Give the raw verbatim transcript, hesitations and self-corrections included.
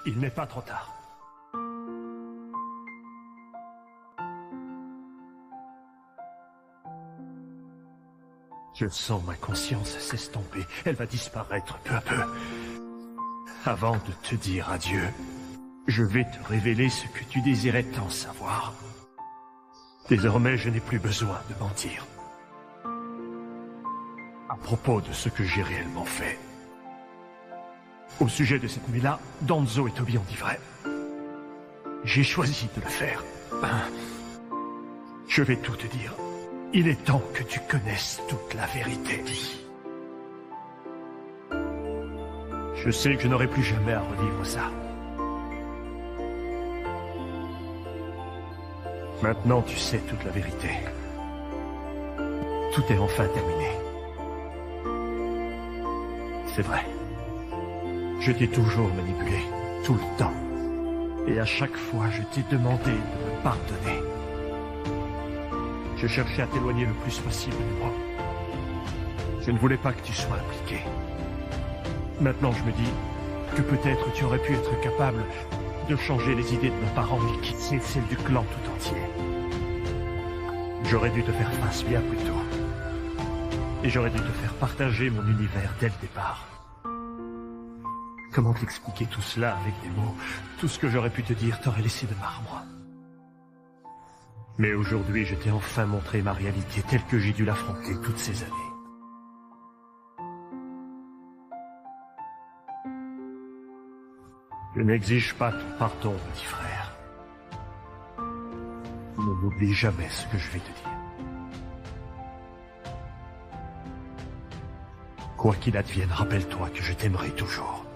Il n'est pas trop tard. Je sens ma conscience s'estomper. Elle va disparaître peu à peu. Avant de te dire adieu, je vais te révéler ce que tu désirais tant savoir. Désormais, je n'ai plus besoin de mentir. À propos de ce que j'ai réellement fait. Au sujet de cette nuit-là, Danzo et Toby ont dit vrai. J'ai choisi de le faire. Je vais tout te dire. Il est temps que tu connaisses toute la vérité. Je sais que je n'aurai plus jamais à revivre ça. Maintenant, tu sais toute la vérité. Tout est enfin terminé. C'est vrai. Je t'ai toujours manipulé, tout le temps. Et à chaque fois, je t'ai demandé de me pardonner. Je cherchais à t'éloigner le plus possible de moi. Je ne voulais pas que tu sois impliqué. Maintenant, je me dis que peut-être tu aurais pu être capable de changer les idées de nos parents et quitter celles du clan tout entier. J'aurais dû te faire face bien plus tôt. Et j'aurais dû te faire partager mon univers dès le départ. Comment t'expliquer tout cela avec des mots? Tout ce que j'aurais pu te dire t'aurait laissé de marbre. Mais aujourd'hui, je t'ai enfin montré ma réalité telle que j'ai dû l'affronter toutes ces années. Je n'exige pas ton pardon, petit frère. Ne m'oublie jamais ce que je vais te dire. Quoi qu'il advienne, rappelle-toi que je t'aimerai toujours.